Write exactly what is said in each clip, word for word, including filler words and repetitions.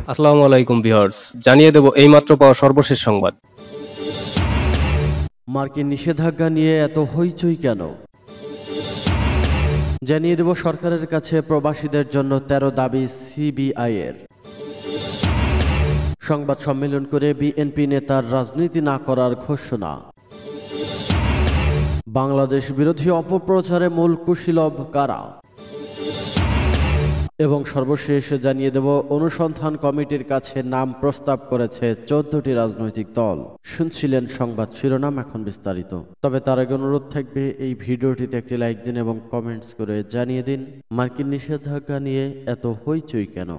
আসসালামু আলাইকুম ভিউয়ার্স, জানিয়ে দেব এইমাত্র পাওয়া সর্বশেষ সংবাদ। মার্কিন নিষেধাজ্ঞা নিয়ে এত হইচই কেন? জানিয়ে দেব সরকারের কাছে প্রবাসীদের জন্য তেরো দাবি সিবিআই এর। সংবাদ সম্মেলন করে বিএনপি নেতার রাজনীতি না করার ঘোষণা। বাংলাদেশ বিরোধী অপপ্রচারে মূল কুশীলব কারা? এবং সর্বশেষ জানিয়ে দেব অনুসন্ধান কমিটির কাছে নাম প্রস্তাব করেছে চোদ্দটি রাজনৈতিক দল। শুনছিলেন সংবাদ শিরোনাম, এখন বিস্তারিত। তবে তার আগে অনুরোধ থাকবে এই ভিডিওটিতে একটি লাইক দিন এবং কমেন্টস করে জানিয়ে দিন মার্কিন নিষেধাজ্ঞা নিয়ে এত হইচই কেন।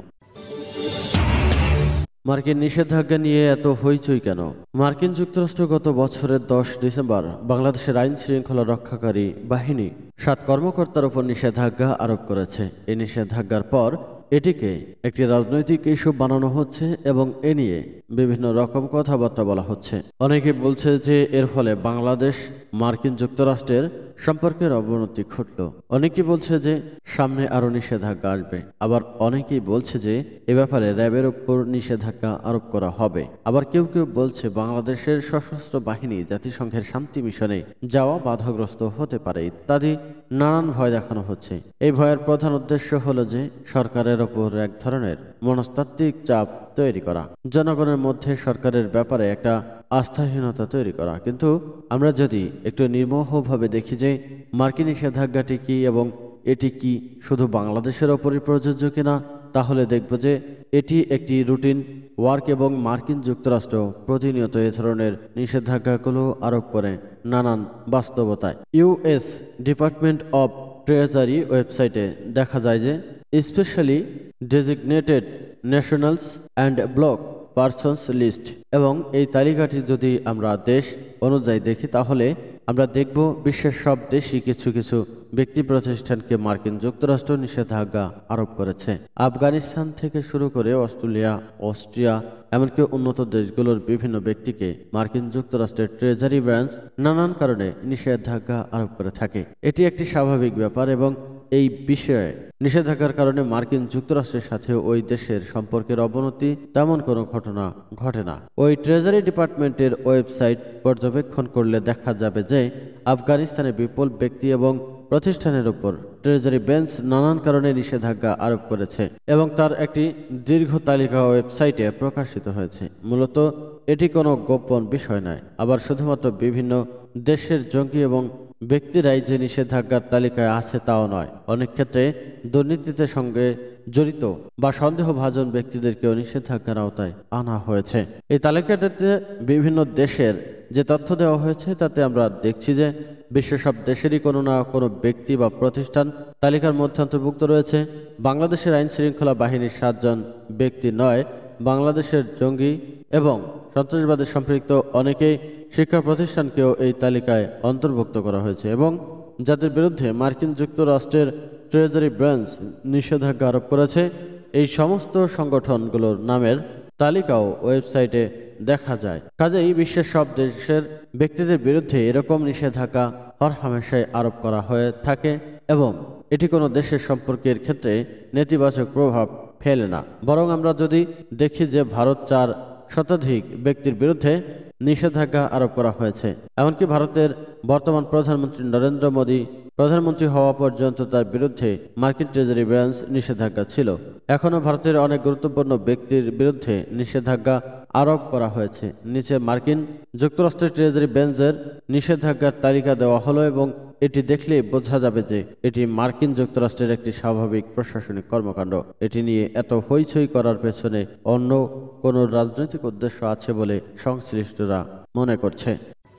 মার্কিন নিষেধাজ্ঞা নিয়ে এত হইচই কেন? মার্কিন যুক্তরাষ্ট্র গত বছরের দশ ডিসেম্বর বাংলাদেশের আইন শৃঙ্খলা রক্ষাকারী বাহিনী সাত কর্মকর্তার উপর নিষেধাজ্ঞা আরোপ করেছে। এই নিষেধাজ্ঞার পর এটিকে একটি রাজনৈতিক ইস্যু বানানো হচ্ছে এবং এ নিয়ে বিভিন্ন রকম কথাবার্তা বলা হচ্ছে। অনেকে বলছে যে এর ফলে বাংলাদেশ মার্কিন যুক্তরাষ্ট্রের সম্পর্কের অবনতি ঘটল। অনেকেই বলছে যে সামনে আরো নিষেধাজ্ঞা আসবে। আবার অনেকেই বলছে যে এ ব্যাপারে র্যাবের উপর নিষেধাজ্ঞা আরোপ করা হবে। আবার কেউ কেউ বলছে বাংলাদেশের সশস্ত্র বাহিনী জাতিসংঘের শান্তি মিশনে যাওয়া বাধাগ্রস্ত হতে পারে ইত্যাদি নানান ভয় দেখানো হচ্ছে। এই ভয়ের প্রধান উদ্দেশ্য হলো যে সরকারের ওপর এক ধরনের মনস্তাত্ত্বিক চাপ তৈরি করা, জনগণের মধ্যে সরকারের ব্যাপারে একটা আস্থাহীনতা তৈরি করা। কিন্তু আমরা যদি একটু নির্মোহভাবে দেখি যে মার্কিন নিষেধাজ্ঞাটি কি এবং এটি কি শুধু বাংলাদেশের ওপরই প্রযোজ্য কিনা, তাহলে দেখব যে এটি একটি রুটিন ওয়ার্ক এবং মার্কিন যুক্তরাষ্ট্র প্রতিনিয়ত এ ধরনের নিষেধাজ্ঞাগুলো আরোপ করে নানান বাস্তবতায়। ইউএস ডিপার্টমেন্ট অব ট্রেজারি ওয়েবসাইটে দেখা যায় যে specially designated nationals and block persons list, এবং এই তালিকাটি যদি আমরা দেশ অনুযায়ী দেখি তাহলে আমরা দেখব বিশ্বের সব দেশই কিছু কিছু ব্যক্তি প্রতিষ্ঠানকে মার্কিন যুক্তরাষ্ট্র নিষেধাজ্ঞা আরোপ করেছে। আফগানিস্তান থেকে শুরু করে অস্ট্রেলিয়া, অস্ট্রিয়া, এমনকি উন্নত দেশগুলোর বিভিন্ন ব্যক্তিকে মার্কিন যুক্তরাষ্ট্রের ট্রেজারি ব্রাঞ্চ নানান কারণে নিষেধাজ্ঞা আরোপ করে থাকে। এটি একটি স্বাভাবিক ব্যাপার এবং এই বিষয়ে নিষেধাজ্ঞার কারণে মার্কিন যুক্তরাষ্ট্রের সাথে ওই দেশের সম্পর্কের অবনতি তেমন কোনো ঘটনা ঘটে না। ওই ট্রেজারি ডিপার্টমেন্টের ওয়েবসাইট পর্যবেক্ষণ করলে দেখা যাবে যে আফগানিস্তানে বিপুল ব্যক্তি এবং প্রতিষ্ঠানের উপর ট্রেজারি বেঞ্চ নানান কারণে নিষেধাজ্ঞা আরোপ করেছে এবং তার একটি দীর্ঘ তালিকা ওয়েবসাইটে প্রকাশিত হয়েছে। মূলত এটি কোনো গোপন বিষয় নয়। আবার শুধুমাত্র বিভিন্ন দেশের জঙ্গি এবং ব্যক্তিরাই যে নিষেধাজ্ঞার তালিকায় আছে তাও নয়, অনেক ক্ষেত্রে দুর্নীতিতে সঙ্গে জড়িত বা সন্দেহভাজন ব্যক্তিদেরকেও নিষেধাজ্ঞার আওতায় আনা হয়েছে। এই তালিকাটিতে বিভিন্ন দেশের যে তথ্য দেওয়া হয়েছে তাতে আমরা দেখছি যে বিশ্বের সব দেশেরই কোনো না কোনো ব্যক্তি বা প্রতিষ্ঠান তালিকার মধ্যে অন্তর্ভুক্ত রয়েছে। বাংলাদেশের আইন শৃঙ্খলা বাহিনীর সাতজন ব্যক্তি নয়, বাংলাদেশের জঙ্গি এবং সন্ত্রাসবাদে সম্পৃক্ত অনেকেই শিক্ষা প্রতিষ্ঠানকেও এই তালিকায় অন্তর্ভুক্ত করা হয়েছে এবং যাদের বিরুদ্ধে মার্কিন যুক্তরাষ্ট্রের ট্রেজারি ব্রাঞ্চ নিষেধাজ্ঞা আরোপ করেছে এই সমস্ত সংগঠনগুলোর নামের তালিকাও ওয়েবসাইটে দেখা যায়। কাজেই বিশ্বের সব দেশের ব্যক্তিদের বিরুদ্ধে এরকম নিষেধাজ্ঞা হরহামেশাই আরোপ করা হয়ে থাকে এবং এটি কোনো দেশের সম্পর্কের ক্ষেত্রে নেতিবাচক প্রভাব ফেলে না। বরং আমরা যদি দেখি যে ভারত চার শতাধিক ব্যক্তির বিরুদ্ধে নিষেধাজ্ঞা আরোপ করা হয়েছে। এমনকি ভারতের বর্তমান প্রধানমন্ত্রী নরেন্দ্র মোদী প্রধানমন্ত্রী হওয়া পর্যন্ত তার বিরুদ্ধে মার্কিন ট্রেজারি ব্রাঞ্চ নিষেধাজ্ঞা ছিল। এখনও ভারতের অনেক গুরুত্বপূর্ণ ব্যক্তির বিরুদ্ধে নিষেধাজ্ঞা আরোপ করা হয়েছে। নিচে মার্কিন যুক্তরাষ্ট্রের ট্রেজারি বেঞ্চের নিষেধাজ্ঞার তালিকা দেওয়া হলো এবং এটি দেখলে বোঝা যাবে যে এটি মার্কিন যুক্তরাষ্ট্রের একটি স্বাভাবিক প্রশাসনিক কর্মকাণ্ড। এটি নিয়ে এত হইচই করার পেছনে অন্য কোনো রাজনৈতিক উদ্দেশ্য আছে বলে সংশ্লিষ্টরা মনে করছে।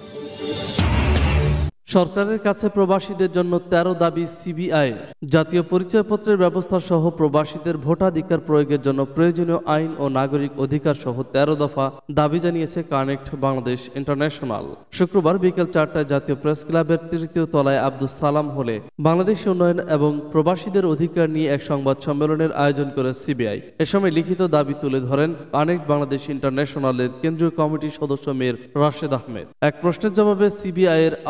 সরকারের কাছে প্রবাসীদের জন্য তেরো দাবি সিবিআই। জাতীয় পরিচয়পত্রের ব্যবস্থা সহ প্রবাসীদের ভোটাধিকার প্রয়োগের জন্য প্রয়োজনীয় আইন ও নাগরিক অধিকার সহ তেরো দফা দাবি জানিয়েছে কানেক্ট বাংলাদেশ ইন্টারন্যাশনাল। শুক্রবার বিকেল চারটায় জাতীয় প্রেস ক্লাবের তৃতীয় তলায় আব্দুল সালাম হলে বাংলাদেশ উন্নয়ন এবং প্রবাসীদের অধিকার নিয়ে এক সংবাদ সম্মেলনের আয়োজন করে সিবিআই। এ সময় লিখিত দাবি তুলে ধরেন কানেক্ট বাংলাদেশ ইন্টারন্যাশনালের কেন্দ্রীয় কমিটির সদস্য মেয়র রাশেদ আহমেদ। এক প্রশ্নের জবাবে সিবিআই এর আহ্বায়ক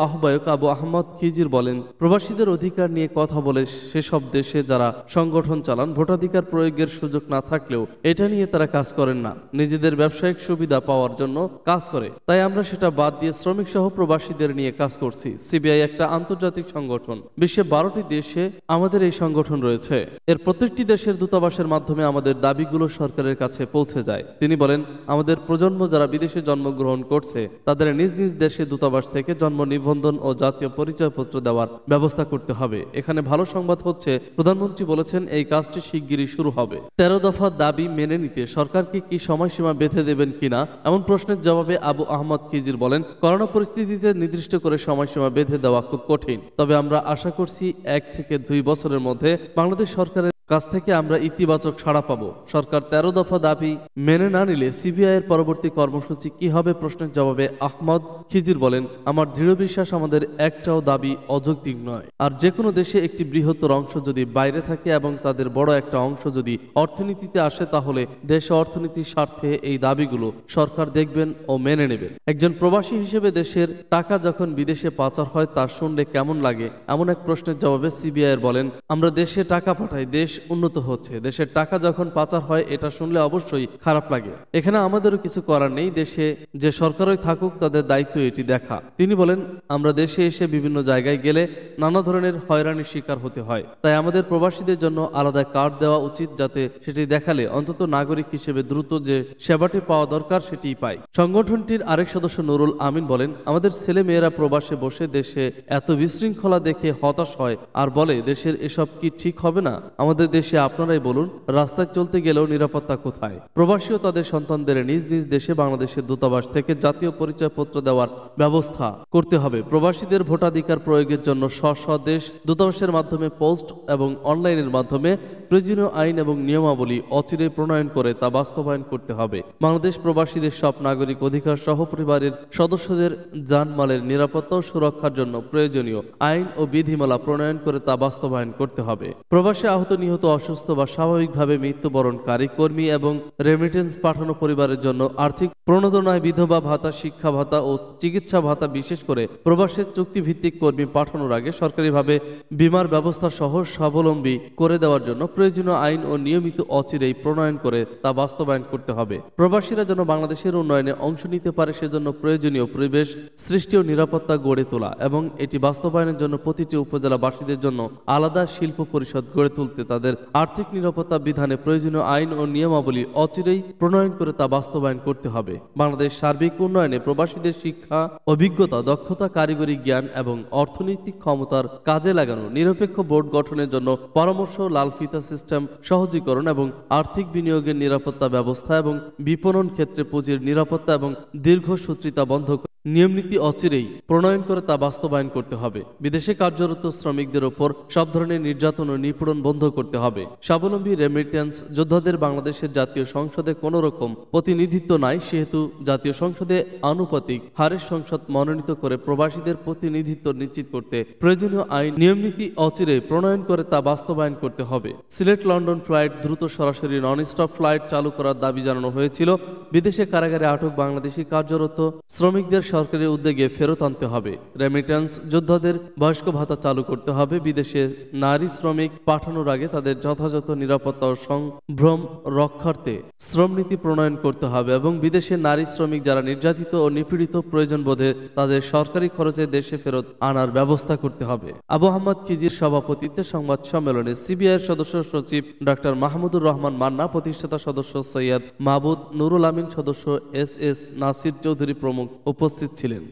আবু আহমদ খিজির বলেন, প্রবাসীদের অধিকার নিয়ে কথা বলে সেসব দেশে যারা সংগঠন চালান ভোটাধিকার প্রয়োগের সুযোগ না থাকলেও এটা নিয়ে তারা কাজ করেন না, নিজেদের ব্যবসায়িক সুবিধা পাওয়ার জন্য কাজ করে। তাই আমরা সেটা বাদ দিয়ে শ্রমিক সহ প্রবাসীদের নিয়ে কাজ করছি। সিবিআই একটা আন্তর্জাতিক সংগঠন, বিশ্বে বারোটি দেশে আমাদের এই সংগঠন রয়েছে। এর প্রত্যেকটি দেশের দূতাবাসের মাধ্যমে আমাদের দাবিগুলো সরকারের কাছে পৌঁছে যায়। তিনি বলেন, আমাদের প্রজন্ম যারা বিদেশে জন্মগ্রহণ করছে তাদের নিজ নিজ দেশে দূতাবাস থেকে জন্ম নিবন্ধন ও জাতীয় পরিচয়পত্র দেওয়ার ব্যবস্থা করতে হবে। এখানে ভালো সংবাদ হচ্ছে, প্রধানমন্ত্রী বলেছেন এই কাজটি শিগগিরই শুরু হবে। তেরো দফা দাবি মেনে নিতে সরকারকে কি সময়সীমা বেঁধে দেবেন কিনা এমন প্রশ্নের জবাবে আবু আহমদ খিজির বলেন, করোনা পরিস্থিতিতে নির্দিষ্ট করে সময়সীমা বেঁধে দেওয়া খুব কঠিন, তবে আমরা আশা করছি এক থেকে দুই বছরের মধ্যে বাংলাদেশ সরকারের কাছ থেকে আমরা ইতিবাচক সাড়া পাবো। সরকার তেরো দফা দাবি মেনে না নিলে সিবিআই এর পরবর্তী কর্মসূচি কি হবে প্রশ্নের জবাবে আহমদ খিজির বলেন, আমার দৃঢ় বিশ্বাস আমাদের একটাও দাবি অযৌক্তিক নয়। আর যে কোনো দেশে একটি বৃহত্তর অংশ যদি বাইরে থাকে এবং তাদের বড় একটা অংশ যদি অর্থনীতিতে আসে, তাহলে দেশ অর্থনীতির স্বার্থে এই দাবিগুলো সরকার দেখবেন ও মেনে নেবেন। একজন প্রবাসী হিসেবে দেশের টাকা যখন বিদেশে পাচার হয় তা শুনলে কেমন লাগে এমন এক প্রশ্নের জবাবে সিবিআই এর বলেন, আমরা দেশে টাকা পাঠাই, দেশ উন্নত হচ্ছে, দেশের টাকা যখন পাচার হয় এটা শুনলে অবশ্যই খারাপ লাগে। এখানে আমাদেরও কিছু করার নেই, দেশে যে সরকারই থাকুক তাদের দায়িত্ব এটি দেখা। তিনি বলেন, আমরা দেশে এসে বিভিন্ন জায়গায় গেলে নানা ধরনের হয়রানির শিকার হতে হয়, তাই আমাদের প্রবাসীদের জন্য আলাদা কার্ড দেওয়া উচিত, যাতে সেটি দেখালে অন্তত নাগরিক হিসেবে দ্রুত যে সেবাটি পাওয়া দরকার সেটিই পায়। সংগঠনটির আরেক সদস্য নুরুল আমিন বলেন, আমাদের ছেলে মেয়েরা প্রবাসে বসে দেশে এত বিশৃঙ্খলা দেখে হতাশ হয় আর বলে দেশের এসব কি ঠিক হবে না? আমাদের দেশে আপনারাই বলুন, রাস্তায় চলতে গেলেও নিরাপত্তা কোথায়? প্রবাসীও তাদের সন্তানদের নিজ নিজ দেশে বাংলাদেশের দূতাবাস থেকে জাতীয় পরিচয়পত্র দেওয়ার ব্যবস্থা করতে হবে। প্রবাসীদের ভোটাধিকার প্রয়োগের জন্য স্ব স্ব দেশ দূতাবাসের মাধ্যমে পোস্ট এবং অনলাইনের মাধ্যমে প্রয়োজনীয় আইন এবং নিয়মাবলী অচিরেই প্রণয়ন করে তা বাস্তবায়ন করতে হবে। বাংলাদেশ প্রবাসীদের সব নাগরিক অধিকার সহ পরিবারের সদস্যদের জানমালের নিরাপত্তা ও সুরক্ষার জন্য প্রয়োজনীয় আইন ও বিধিমালা প্রণয়ন করে তা বাস্তবায়ন করতে হবে। প্রবাসে আহত, নিহত, অসুস্থ বা স্বাভাবিকভাবে মৃত্যুবরণকারী কর্মী এবং রেমিটেন্স পাঠানো পরিবারের জন্য আর্থিক প্রণোদনায় বিধবা ভাতা, শিক্ষা ভাতা ও চিকিৎসা ভাতা, বিশেষ করে প্রবাসের চুক্তিভিত্তিক কর্মী পাঠানোর আগে সরকারিভাবে বীমার ব্যবস্থা সহ স্বাবলম্বী করে দেওয়ার জন্য প্রয়োজনীয় আইন ও নিয়মিত অচিরেই প্রণয়ন করে তা বাস্তবায়ন করতে হবে। প্রবাসীরা যেন বাংলাদেশের উন্নয়নে অংশ নিতে পারে সেজন্য প্রয়োজনীয় পরিবেশ সৃষ্টি ও নিরাপত্তা গড়ে তোলা এবং এটি বাস্তবায়নের জন্য প্রতিটি উপজেলাবাসীদের জন্য আলাদা শিল্প পরিষদ গড়ে তুলতে তাদের আর্থিক নিরাপত্তা বিধানে প্রয়োজনীয় আইন ও নিয়মাবলী অচিরেই প্রণয়ন করে তা বাস্তবায়ন করতে হবে। বাংলাদেশ সার্বিক উন্নয়নে প্রবাসীদের শিক্ষা, অভিজ্ঞতা, দক্ষতা, কারিগরি জ্ঞান এবং অর্থনৈতিক ক্ষমতার কাজে লাগানো নিরপেক্ষ বোর্ড গঠনের জন্য পরামর্শ, লাল ফিতা সিস্টেম সহজীকরণ এবং আর্থিক বিনিয়োগের নিরাপত্তা ব্যবস্থা এবং বিপণন ক্ষেত্রে পুঁজির নিরাপত্তা এবং দীর্ঘসূত্রিতা বন্ধ নিয়মনীতি অচিরেই প্রণয়ন করে তা বাস্তবায়ন করতে হবে। বিদেশে কার্যরত শ্রমিকদের ওপর সব ধরনের নির্যাতন ও নিপীড়ন বন্ধ করতে হবে। স্বাবলম্বী রেমিটেন্স যোদ্ধাদের বাংলাদেশের জাতীয় সংসদে কোনো রকম প্রতিনিধিত্ব নাই, সেহেতু জাতীয় সংসদে আনুপাতিক হারে সংসদ মনোনীত করে প্রবাসীদের প্রতিনিধিত্ব নিশ্চিত করতে প্রয়োজনীয় আইন নিয়মনীতি অচিরেই প্রণয়ন করে তা বাস্তবায়ন করতে হবে। সিলেট লন্ডন ফ্লাইট দ্রুত সরাসরি নন স্টপ ফ্লাইট চালু করার দাবি জানানো হয়েছিল। বিদেশে কারাগারে আটক বাংলাদেশি কার্যরত শ্রমিকদের সরকারি উদ্যোগে ফেরত আনতে হবে। রেমিটেন্স যোদ্ধাদের বয়স্ক ভাতা চালু করতে হবে। বিদেশে নারী শ্রমিক পাঠানোর আগে তাদের যথাযথ নিরাপত্তা ও সম্ভ্রম রক্ষার্থে শ্রমনীতি প্রণয়ন করতে হবে এবং বিদেশে নারী শ্রমিক যারা নির্যাতিত ও নিপীড়িত প্রয়োজন বোধে তাদের সরকারি খরচে দেশে ফেরত আনার ব্যবস্থা করতে হবে। আবু আহমদ খিজির সভাপতিত্বে সংবাদ সম্মেলনে সিবিআইয়ের সদস্য সচিব ডাক্তার মাহমুদুর রহমান মান্না, প্রতিষ্ঠাতা সদস্য সৈয়দ মাহবুদ, নুরুল আমিন, সদস্য এস এস নাসির চৌধুরী প্রমুখ উপস্থিত ছিলেন।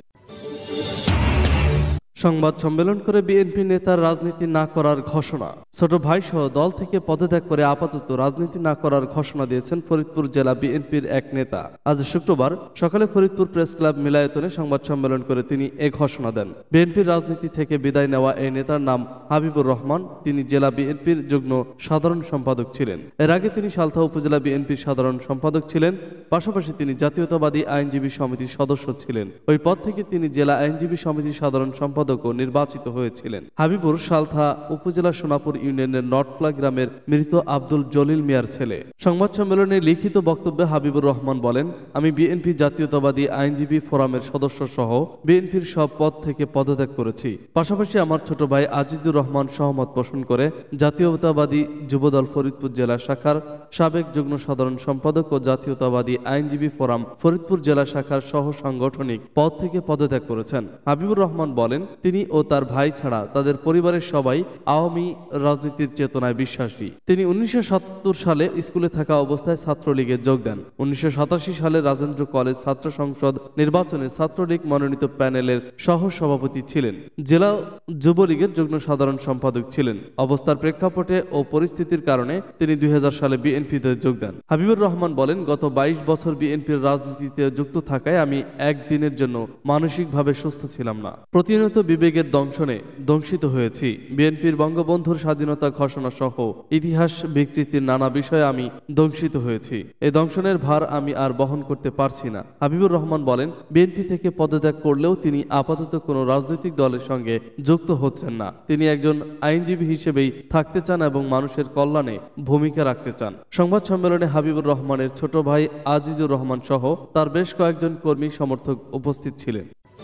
সংবাদ সম্মেলন করে বিএনপি নেতার রাজনীতি না করার ঘোষণা। ছোট ভাই সহ দল থেকে পদত্যাগ করে আপাতত রাজনীতি না করার ঘোষণা দিয়েছেন ফরিদপুর জেলা বিএনপির এক নেতা। আজ শুক্রবার সকালে ফরিদপুর প্রেস ক্লাব মিলায়তনে সংবাদ সম্মেলন করে তিনি এ ঘোষণা দেন। বিএনপির রাজনীতি থেকে বিদায় নেওয়া এই নেতার নাম হাবিবুর রহমান। তিনি জেলা বিএনপির যুগ্ম সাধারণ সম্পাদক ছিলেন। এর আগে তিনি সালথা উপজেলা বিএনপির সাধারণ সম্পাদক ছিলেন। পাশাপাশি তিনি জাতীয়তাবাদী আইনজীবী সমিতির সদস্য ছিলেন। ওই পদ থেকে তিনি জেলা আইনজীবী সমিতির সাধারণ সম্পাদক সম্পাদকও নির্বাচিত হয়েছিলেন। হাবিবুর সালথা উপজেলা সোনাপুর ইউনিয়নের নটকলা গ্রামের মৃত আব্দুল জলিল মিয়ার ছেলে। সংবাদ সম্মেলনে লিখিত বক্তব্যে হাবিবুর রহমান বলেন, আমি বিএনপি জাতীয়তাবাদী আইনজীবী ফোরামের সদস্য সহ বিএনপির সব পদ থেকে পদত্যাগ করেছি। পাশাপাশি আমার ছোট ভাই আজিজুর রহমান সহমত পোষণ করে জাতীয়তাবাদী যুবদল ফরিদপুর জেলা শাখার সাবেক যুগ্ম সাধারণ সম্পাদক ও জাতীয়তাবাদী আইনজীবী ফোরাম ফরিদপুর জেলা শাখার সহ সাংগঠনিক পদ থেকে পদত্যাগ করেছেন। হাবিবুর রহমান বলেন, তিনি ও তার ভাই ছাড়া তাদের পরিবারের সবাই আওয়ামী রাজনীতির চেতনায় বিশ্বাসী। তিনি উনিশশো সাতাত্তর সালে স্কুলে থাকা অবস্থায় ছাত্রলীগে যোগ দেন। উনিশশো সাতাশি সালে রাজেন্দ্র কলেজ ছাত্র সংসদ নির্বাচনে ছাত্রলীগ মনোনীত প্যানেলের সহ সভাপতি ছিলেন। জেলা যুবলীগের যুগ্ম সাধারণ সম্পাদক ছিলেন। অবস্থার প্রেক্ষাপটে ও পরিস্থিতির কারণে তিনি দুই হাজার সালে বিএনপিতে যোগ দেন। হাবিবুর রহমান বলেন, গত বাইশ বছর বিএনপির রাজনীতিতে যুক্ত থাকায় আমি একদিনের জন্য মানসিকভাবে সুস্থ ছিলাম না। প্রতিনিয়ত বিবেকের দংশনে দংশিত হয়েছি। বিএনপির বঙ্গবন্ধুর স্বাধীনতা ঘোষণা সহ ইতিহাস বিকৃতির নানা বিষয়ে আমি দংশিত হয়েছি। এই দংশনের ভার আমি আর বহন করতে পারছি না। হাবিবুর রহমান বলেন, বিএনপি থেকে পদত্যাগ করলেও তিনি আপাতত কোনো রাজনৈতিক দলের সঙ্গে যুক্ত হচ্ছেন না। তিনি একজন আইনজীবী হিসেবেই থাকতে চান এবং মানুষের কল্যাণে ভূমিকা রাখতে চান। সংবাদ সম্মেলনে হাবিবুর রহমানের ছোট ভাই আজিজুর রহমান সহ তার বেশ কয়েকজন কর্মী সমর্থক উপস্থিত ছিলেন।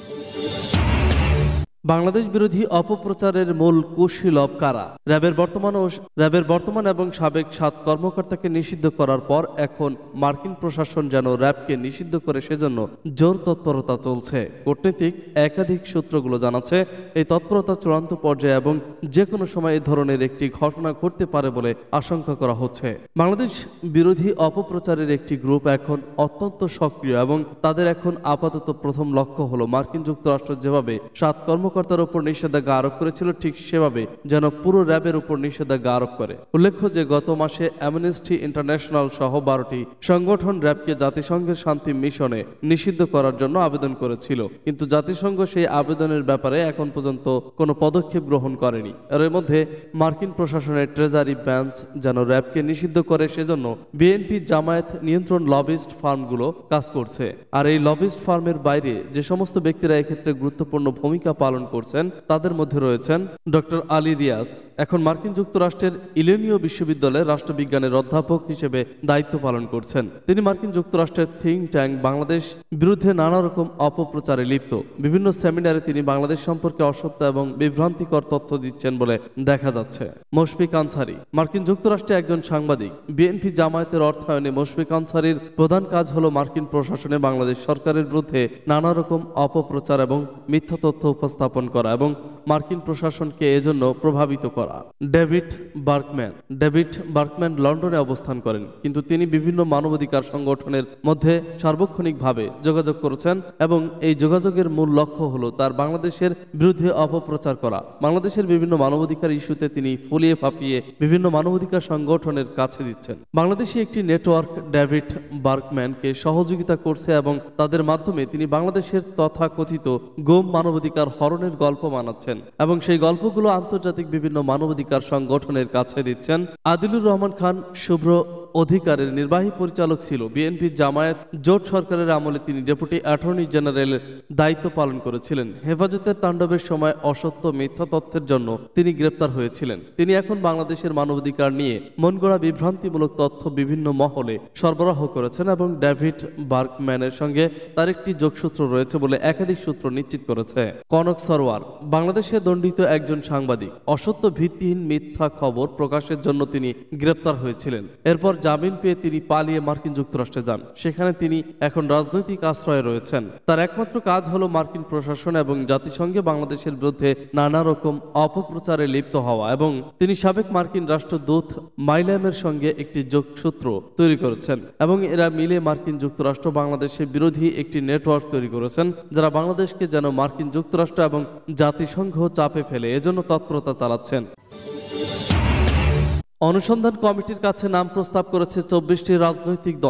বাংলাদেশ বিরোধী অপপ্রচারের মূল কুশীলব কারা? র্যাবের বর্তমান ও র্যাবের বর্তমান এবং সাবেক সাত কর্মকর্তাকে নিষিদ্ধ করার পর এখন মার্কিন প্রশাসন যেন র্যাবকে নিষিদ্ধ করে সেজন্য জোর তৎপরতা চলছে। কূটনৈতিক একাধিক সূত্রগুলো জানাচ্ছে, এই তৎপরতা চূড়ান্ত পর্যায়ে এবং যে কোনো সময় এ ধরনের একটি ঘটনা ঘটতে পারে বলে আশঙ্কা করা হচ্ছে। বাংলাদেশ বিরোধী অপপ্রচারের একটি গ্রুপ এখন অত্যন্ত সক্রিয় এবং তাদের এখন আপাতত প্রথম লক্ষ্য হলো মার্কিন যুক্তরাষ্ট্র যেভাবে সাত কর্ম কর্মকর্তার উপর নিষেধাজ্ঞা আরোপ করেছিল ঠিক সেভাবে যেন পুরো র্যাবের উপর নিষেধাজ্ঞা আরোপ করে। উল্লেখ্য যে গত মাসে অ্যামনেস্টি ইন্টারন্যাশনাল সহ বারোটি সংগঠন র্যাবকে জাতিসংঘের শান্তি মিশনে নিষিদ্ধ করার জন্য আবেদন করেছিল, কিন্তু জাতিসংঘ সেই আবেদনের ব্যাপারে এখন পর্যন্ত কোনো পদক্ষেপ গ্রহণ করেনি। এর মধ্যে মার্কিন প্রশাসনের ট্রেজারি ব্রাঞ্চ যেন র্যাবকে নিষিদ্ধ করে সেজন্য বিএনপি জামায়াত নিয়ন্ত্রণ লবিস্ট ফার্মগুলো কাজ করছে। আর এই লবিস্ট ফার্মের বাইরে যে সমস্ত ব্যক্তিরা এক্ষেত্রে গুরুত্বপূর্ণ ভূমিকা পালন করছেন তাদের মধ্যে রয়েছেন ডক্টর আলী রিয়াজ, এখন মার্কিন যুক্তরাষ্ট্রের ইলিনিয় বিশ্ববিদ্যালয়ের রাষ্ট্রবিজ্ঞানের অধ্যাপক হিসেবে দায়িত্ব পালন করছেন। তিনি মার্কিন যুক্তরাষ্ট্রের থিঙ্ক ট্যাঙ্ক বাংলাদেশ বিরুদ্ধে নানা রকম অপপ্রচারে লিপ্ত। বিভিন্ন সেমিনারে তিনি বাংলাদেশ সম্পর্কে অসত্য এবং বিভ্রান্তিকর তথ্য দিচ্ছেন বলে দেখা যাচ্ছে। মুশফিক আনসারী মার্কিন যুক্তরাষ্ট্রে একজন সাংবাদিক। বিএনপি জামায়াতের অর্থায়নে মুশফিক আনসারীর প্রধান কাজ হলো মার্কিন প্রশাসনে বাংলাদেশ সরকারের বিরুদ্ধে নানা রকম অপপ্রচার এবং মিথ্যা তথ্য উপস্থাপন করা এবং মার্কিন প্রশাসনকে এজন্য প্রভাবিত করা। ডেভিড বার্কম্যান ডেভিড বার্কম্যান লন্ডনে অবস্থান করেন, কিন্তু তিনি বিভিন্ন মানবাধিকার সংগঠনের মধ্যে সার্বক্ষণিকভাবে যোগাযোগ করেছেন এবং এই যোগাযোগের মূল লক্ষ্য হলো তার বাংলাদেশের বিরুদ্ধে অপপ্রচার করা। বাংলাদেশের বিভিন্ন মানবাধিকার ইস্যুতে তিনি ফুলিয়ে ফাঁপিয়ে বিভিন্ন মানবাধিকার সংগঠনের কাছে দিচ্ছেন। বাংলাদেশি একটি নেটওয়ার্ক ডেভিড বার্কম্যানকে সহযোগিতা করছে এবং তাদের মাধ্যমে তিনি বাংলাদেশের তথাকথিত গোম মানবাধিকার হরণের গল্প বানাচ্ছেন এবং সেই গল্পগুলো আন্তর্জাতিক বিভিন্ন মানবাধিকার সংগঠনের কাছে দিচ্ছেন। আদিলুর রহমান খান শুভ্র অধিকারের নির্বাহী পরিচালক ছিল। বিএনপি জামায়াত জোট সরকারের আমলে তিনি ডেপুটি অ্যাটর্নি জেনারেলের দায়িত্ব পালন করেছিলেন। হেফাজতের তাণ্ডবের সময় অসত্য মিথ্যা তথ্যের জন্য তিনি গ্রেপ্তার হয়েছিলেন। তিনি এখন বাংলাদেশের মানবাধিকার নিয়ে মনগড়া বিভ্রান্তিমূলক তথ্য বিভিন্ন মহলে সরবরাহ করেছেন এবং ডেভিড বার্কম্যানের সঙ্গে তার একটি যোগসূত্র রয়েছে বলে একাধিক সূত্র নিশ্চিত করেছে। কনক সরওয়ার বাংলাদেশে দণ্ডিত একজন সাংবাদিক। অসত্য ভিত্তিহীন মিথ্যা খবর প্রকাশের জন্য তিনি গ্রেপ্তার হয়েছিলেন। এরপর জামিন পেয়ে তিনি পালিয়ে মার্কিন যুক্তরাষ্ট্রে যান। সেখানে তিনি এখন রাজনৈতিক আশ্রয়ে রয়েছেন। তার একমাত্র কাজ হলো মার্কিন প্রশাসন এবং জাতিসংঘে বাংলাদেশের বিরুদ্ধে নানা রকম অপপ্রচারে লিপ্ত হওয়া এবং তিনি সাবেক মার্কিন রাষ্ট্রদূত মাইলামের সঙ্গে একটি যোগসূত্র তৈরি করেছেন এবং এরা মিলে মার্কিন যুক্তরাষ্ট্র বাংলাদেশের বিরোধী একটি নেটওয়ার্ক তৈরি করেছেন, যারা বাংলাদেশকে যেন মার্কিন যুক্তরাষ্ট্র এবং জাতিসংঘ চাপে ফেলে এজন্য তৎপরতা চালাচ্ছেন। অনুসন্ধান কমিটির কাছে নাম প্রস্তাব করেছে চব্বিশটি রাজনৈতিক দল।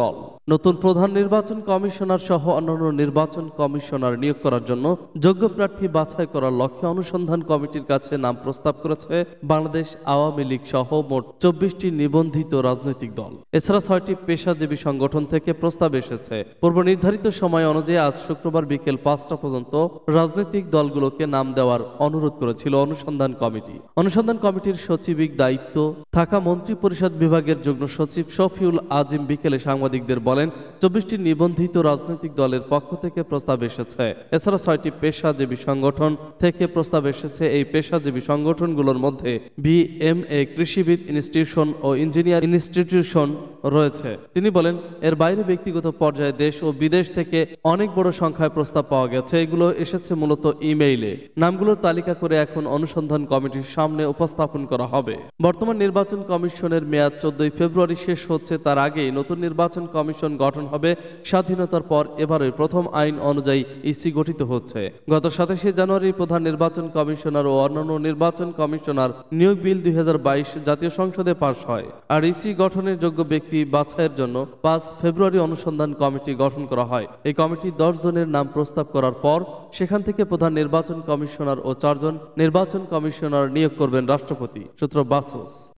নতুন প্রধান নির্বাচন কমিশনার সহ অন্যান্য নির্বাচন কমিশনার নিয়োগ করার জন্য যোগ্য প্রার্থী বাছাই করার লক্ষ্যে অনুসন্ধান কমিটির কাছে নাম প্রস্তাব করেছে বাংলাদেশ আওয়ামী লীগ সহ মোট চব্বিশটি নিবন্ধিত রাজনৈতিক দল। এছাড়া ছয়টি পেশাজীবী সংগঠন থেকে প্রস্তাব এসেছে। পূর্ব নির্ধারিত সময় অনুযায়ী আজ শুক্রবার বিকেল পাঁচটা পর্যন্ত রাজনৈতিক দলগুলোকে নাম দেওয়ার অনুরোধ করেছিল অনুসন্ধান কমিটি। অনুসন্ধান কমিটির সচিবিক দায়িত্ব থাকা মন্ত্রী পরিষদ বিভাগের যুগ্ম সচিব শফিউল আজিম বিকেলে সাংবাদিকদের বলেন, চব্বিশটি নিবন্ধিত রাজনৈতিক দলের পক্ষ থেকে প্রস্তাব এসেছে। এছাড়া ছয়টি পেশাজীবী সংগঠন থেকে প্রস্তাব এসেছে। এই পেশাজীবী সংগঠনগুলোর মধ্যে বিএমএ, কৃষিবিদ ইনস্টিটিউশন ও ইঞ্জিনিয়ার ইনস্টিটিউশন রয়েছে। তিনি বলেন, এর বাইরে ব্যক্তিগত পর্যায়ে দেশ ও বিদেশ থেকে অনেক বড় সংখ্যায় প্রস্তাব পাওয়া গেছে। এগুলো এসেছে মূলত ইমেইলে। নামগুলোর তালিকা করে এখন অনুসন্ধান কমিটির সামনে উপস্থাপন করা হবে। বর্তমান নির্বাচন কমিশনের মেয়াদ চোদ্দই ফেব্রুয়ারি শেষ হচ্ছে। তার আগেই নতুন নির্বাচন কমিশন গঠন হবে। স্বাধীনতার পর এবারই প্রথম আইন অনুযায়ী ইসি গঠিত হচ্ছে। গত সাতাশে জানুয়ারি প্রধান নির্বাচন কমিশনার ও অন্যান্য নির্বাচন কমিশনার নিয়োগ বিল দুই হাজার বাইশ জাতীয় সংসদে পাশ হয়। আর ইসি গঠনের যোগ্য ব্যক্তি বাছাইয়ের জন্য পাঁচ ফেব্রুয়ারি অনুসন্ধান কমিটি গঠন করা হয়। এই কমিটি দশ জনের নাম প্রস্তাব করার পর সেখান থেকে প্রধান নির্বাচন কমিশনার ও চারজন নির্বাচন কমিশনার নিয়োগ করবেন রাষ্ট্রপতি। সূত্র বাসস।